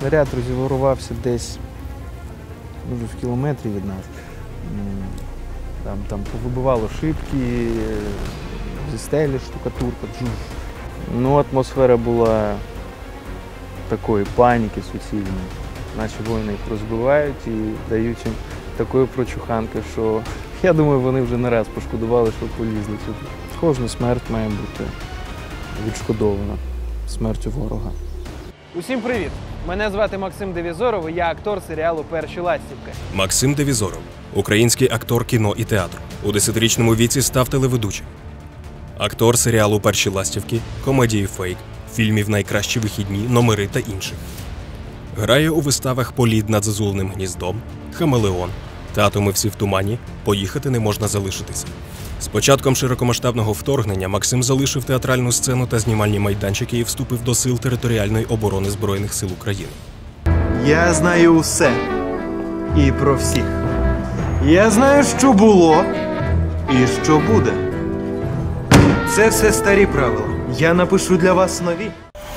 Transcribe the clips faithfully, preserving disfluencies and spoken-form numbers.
Снаряд розірвався десь може, в кілометрі від нас. Там, там повибивало шибки, зі стелі штукатурка. Ну, атмосфера була такої паніки суцільної. Наші воїни їх розбивають і дають їм такої прочуханки, що я думаю, вони вже не раз пошкодували, що полізли сюди. Кожна смерть має бути відшкодована смертю ворога. Усім привіт! Мене звати Максим Девізоров, і я актор серіалу «Перші ластівки». Максим Девізоров – український актор кіно і театру. У десятирічному віці став телеведучим. Актор серіалу «Перші ластівки», комедії «Фейк», фільмів «Найкращі вихідні», «Номери» та інших. Грає у виставах «Політ над зазуленим гніздом», «Хамелеон», «Тато, ми всі в тумані», «Поїхати не можна залишитися». З початком широкомасштабного вторгнення Максим залишив театральну сцену та знімальні майданчики і вступив до Сил територіальної оборони Збройних сил України. Я знаю усе. І про всіх. Я знаю, що було і що буде. Це все старі правила. Я напишу для вас нові.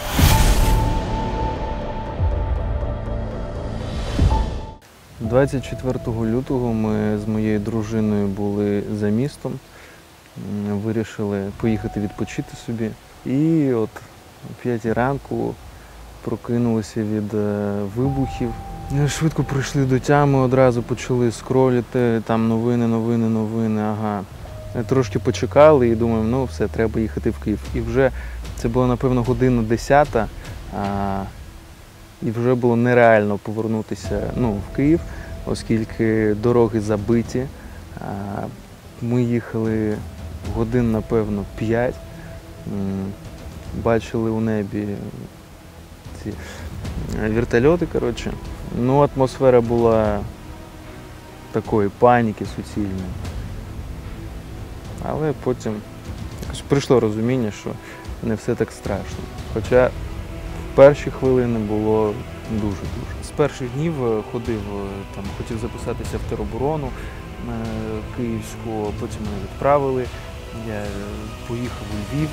двадцять четвертого лютого ми з моєю дружиною були за містом, вирішили поїхати відпочити собі. І от о п'ятій ранку прокинулися від вибухів. Швидко прийшли до тями, одразу почали скролити, там новини, новини, новини, ага. Трошки почекали і думаємо, ну все, треба їхати в Київ. І вже це було, напевно, година десята, а, і вже було нереально повернутися ну, в Київ, оскільки дороги забиті. А, ми їхали годин, напевно, п'ять, бачили у небі ці вертольоти, коротше. Ну, атмосфера була такої паніки суцільної. Але потім якось прийшло розуміння, що не все так страшно. Хоча в перші хвилини було дуже-дуже. З перших днів ходив, там, хотів записатися в тероборону київську, потім мене відправили. Я поїхав у Львів.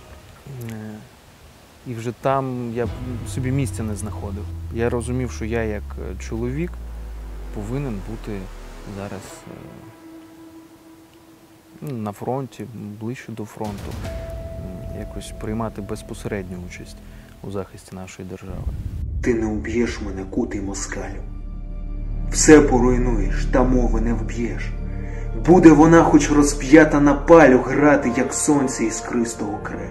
І вже там я собі місця не знаходив. Я розумів, що я як чоловік повинен бути зараз на фронті, ближче до фронту, якось приймати безпосередню участь у захисті нашої держави. Ти не уб'єш мене, кутий москалю. Все поруйнуєш, та мови не вб'єш. Буде вона хоч розп'ята на палю грати, як сонце іскристого креш.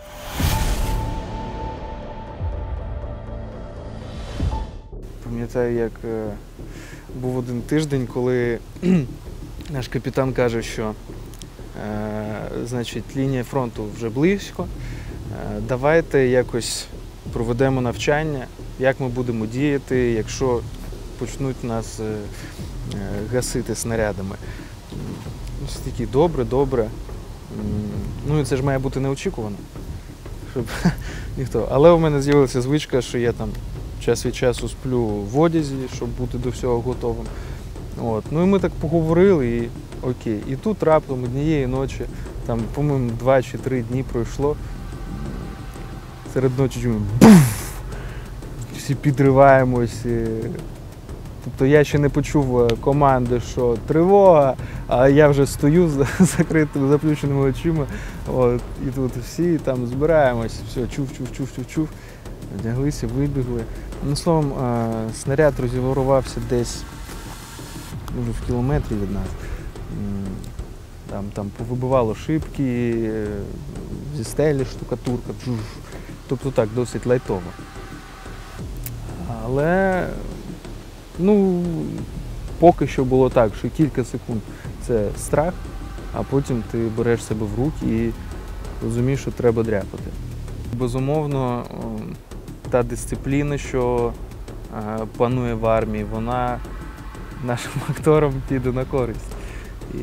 Пам'ятаю, як е, був один тиждень, коли наш капітан каже, що е, значить, лінія фронту вже близько, е, давайте якось проведемо навчання, як ми будемо діяти, якщо почнуть нас е, е, гасити снарядами. Ось такі, добре, добре. Ну і це ж має бути неочікувано, щоб ніхто. Але у мене з'явилася звичка, що я там час від часу сплю в одязі, щоб бути до всього готовим. От. Ну і ми так поговорили, і окей. І тут раптом однієї ночі, там, по-моєму, два чи три дні пройшло, серед ночі чуємо буф! Всі підриваємось. Тобто я ще не почув команди, що тривога, а я вже стою з закритими, заплющеними очима. От. І тут всі там збираємось, все, чув, чув, чув, чув, чув. Одяглися, вибігли. Ну, словом, снаряд розірвався десь може, в кілометрі від нас. Там, там повибивало шибки, зі стелі штукатурка. Тобто так, досить лайтово. Але, ну, поки що було так, що кілька секунд це страх, а потім ти береш себе в руки і розумієш, що треба дряпати. Безумовно, та дисципліна, що панує в армії, вона нашим акторам піде на користь. І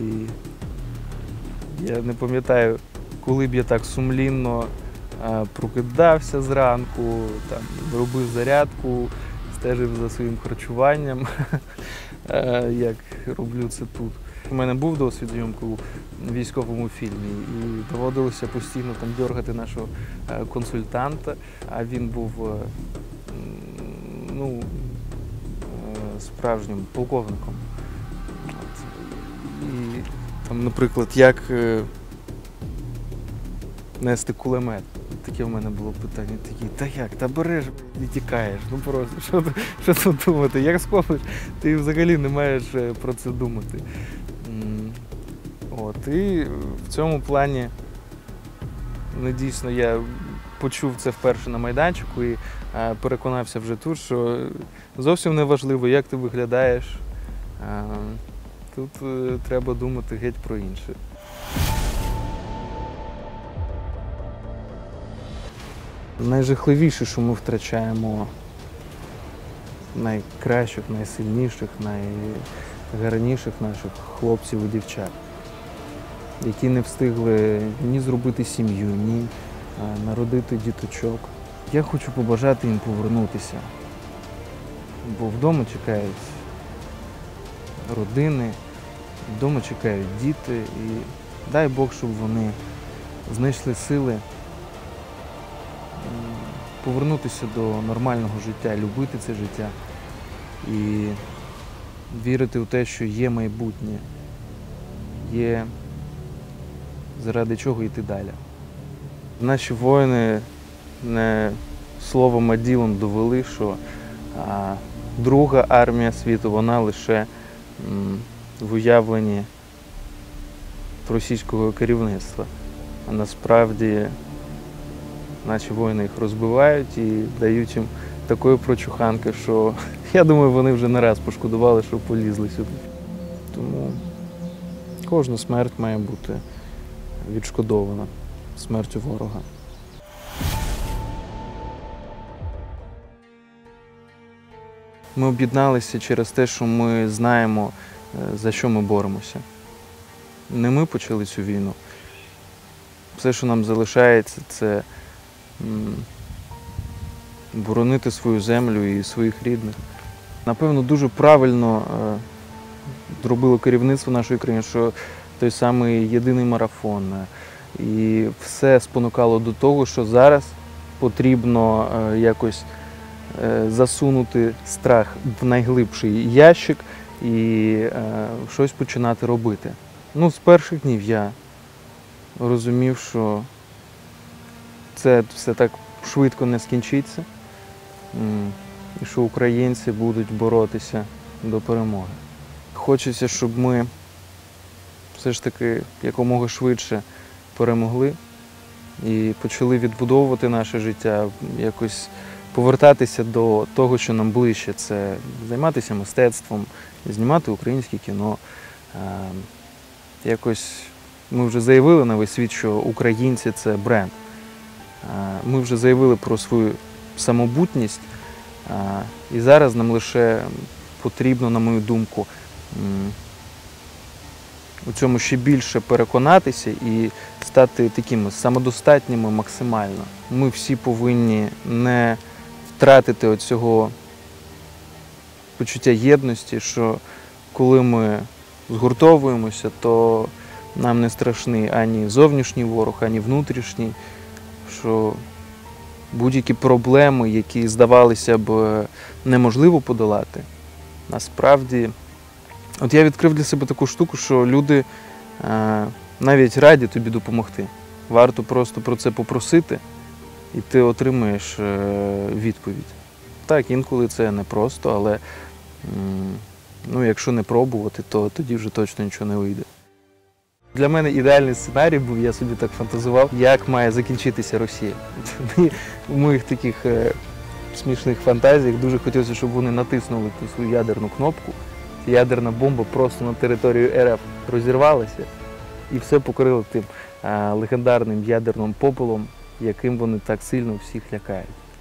я не пам'ятаю, коли б я так сумлінно прокидався зранку, там, робив зарядку, стежив за своїм харчуванням, як роблю це тут. У мене був досвід зйомки у військовому фільмі і доводилося постійно там дергати нашого консультанта, а він був ну, е, справжнім полковником. От. І там, наприклад, як е, нести кулемет. Таке в мене було питання. Такі, та як, та береш і тікаєш. Ну просто, що, ти- що тут думати? Як схопиш, ти взагалі не маєш е, про це думати. М, От, і в цьому плані, ну, дійсно, я почув це вперше на майданчику і е, переконався вже тут, що зовсім не важливо, як ти виглядаєш. Е, Тут е, треба думати геть про інше. Найжахливіше, що ми втрачаємо найкращих, найсильніших, найгарніших наших хлопців і дівчат, які не встигли ні зробити сім'ю, ні а, народити діточок. Я хочу побажати їм повернутися, бо вдома чекають родини, вдома чекають діти, і дай Бог, щоб вони знайшли сили м, повернутися до нормального життя, любити це життя і вірити в те, що є майбутнє, є заради чого йти далі. Наші воїни не словом, а ділом довели, що а, друга армія світу, вона лише м, в уявленні російського керівництва. А насправді наші воїни їх розбивають і дають їм такої прочуханки, що я думаю, вони вже не раз пошкодували, що полізли сюди. Тому кожна смерть має бути відшкодована смертю ворога. Ми об'єдналися через те, що ми знаємо, е, за що ми боремося. Не ми почали цю війну. Все, що нам залишається, це м, боронити свою землю і своїх рідних. Напевно, дуже правильно е, зробило керівництво нашої країни, що той самий єдиний марафон. е, І все спонукало до того, що зараз потрібно е, якось е, засунути страх в найглибший ящик і е, щось починати робити. Ну, з перших днів я розумів, що це все так швидко не скінчиться, м, і що українці будуть боротися до перемоги. Хочеться, щоб ми все ж таки якомога швидше перемогли і почали відбудовувати наше життя, якось повертатися до того, що нам ближче. Це займатися мистецтвом, знімати українське кіно. Е, Якось ми вже заявили на весь світ, що українці – це бренд. Е, Ми вже заявили про свою самобутність, е, і зараз нам лише потрібно, на мою думку, м, у цьому ще більше переконатися і стати такими самодостатніми максимально. Ми всі повинні не втратити оцього почуття єдності, що коли ми згуртовуємося, то нам не страшний ані зовнішній ворог, ані внутрішній, що будь-які проблеми, які здавалися б неможливо подолати, насправді. От я відкрив для себе таку штуку, що люди е, навіть раді тобі допомогти. Варто просто про це попросити, і ти отримаєш е, відповідь. Так, інколи це непросто, але м, ну, якщо не пробувати, то тоді вже точно нічого не вийде. Для мене ідеальний сценарій був, я собі так фантазував, як має закінчитися Росія. У моїх таких е, смішних фантазіях дуже хотілося, щоб вони натиснули ту свою ядерну кнопку. Ядерна бомба просто на територію РФ розірвалася і все покрило тим а, легендарним ядерним попелом, яким вони так сильно всіх лякають.